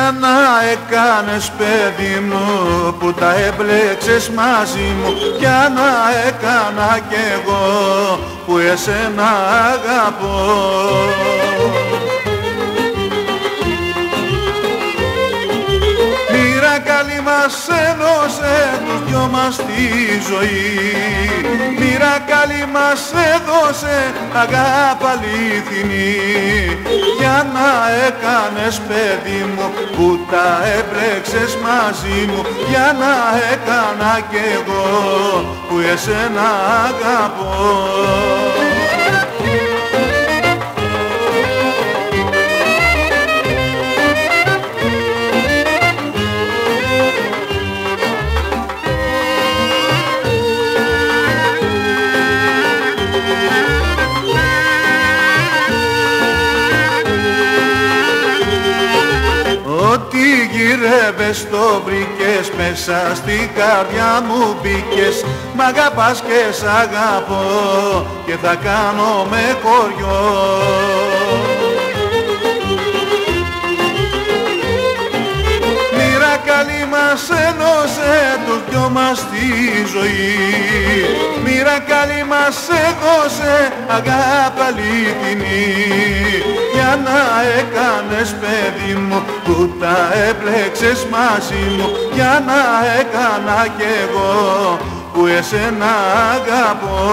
Για να έκανες παιδί μου που τα έμπλεξες μαζί μου, για να έκανα κι εγώ που εσένα αγαπώ. Μοίρα καλή μας έδωσε τους δυο μας τη ζωή, μοίρα καλή μας έδωσε αγάπη αληθινή. Για να έκανες παιδί μου που τα έμπλεξες μαζί μου, για να έκανα κι εγώ που εσένα αγαπώ. Ό,τι γυρεύες το βρήκες, μέσα στη καρδιά μου μπήκες. Μ' αγαπάς και σ' αγαπώ και θα κάνω με χωριό. Μοίρα καλή μας έδωσε τους δυο μας τη ζωή, μοίρα καλή μας έδωσε αγάπη αληθινή. Για να έκανες παιδί μου που τα έπλεξες μαζί μου, για να έκανα κι εγώ που εσένα αγαπώ.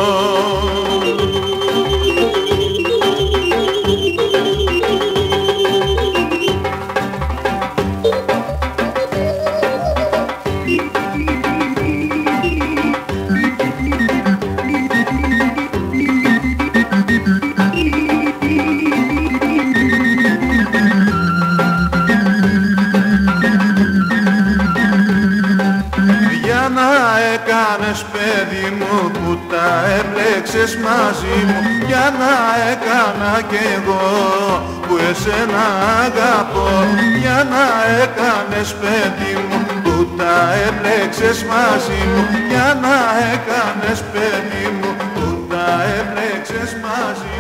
Για να έκανες παιδί μου που τα έμπλεξες μαζί μου, για να έκανα κι εγώ που εσένα αγαπώ. Για να έκανες παιδί μου που τα έμπλεξες μαζί μου, για να έκανες παιδί μου που τα έμπλεξες μαζί μου.